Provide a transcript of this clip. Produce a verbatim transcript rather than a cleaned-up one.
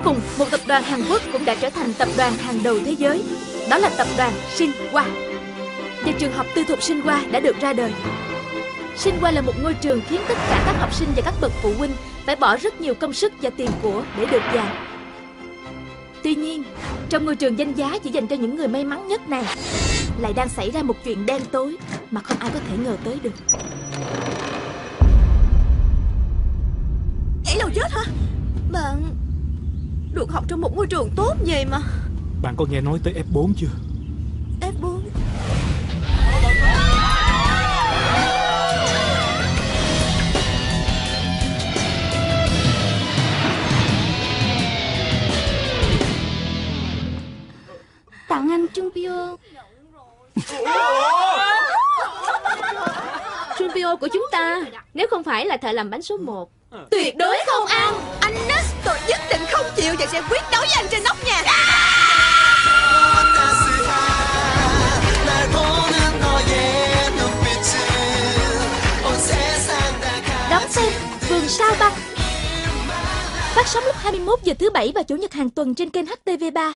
cùng, một tập đoàn Hàn Quốc cũng đã trở thành tập đoàn hàng đầu thế giới. Đó là tập đoàn Shinhwa. Và trường học tư thục Shinhwa đã được ra đời. Shinhwa là một ngôi trường khiến tất cả các học sinh và các bậc phụ huynh phải bỏ rất nhiều công sức và tiền của để được vào. Tuy nhiên, trong ngôi trường danh giá chỉ dành cho những người may mắn nhất này, lại đang xảy ra một chuyện đen tối mà không ai có thể ngờ tới được. Nhảy lầu chết hả? Bạn được học trong một ngôi trường tốt vậy mà. Bạn có nghe nói tới ép bốn chưa? ép bốn. Tặng anh Junpyo. Junpyo của chúng ta, nếu không phải là thợ làm bánh số một, Tuyệt đối không ăn. Anh Ness, tôi nhất định không chịu và sẽ quyết đấu với anh trên nóc nhà. Đón xem Vườn Sao Băng, phát sóng lúc hai mươi mốt giờ thứ bảy và chủ nhật hàng tuần trên kênh hát tê vê ba.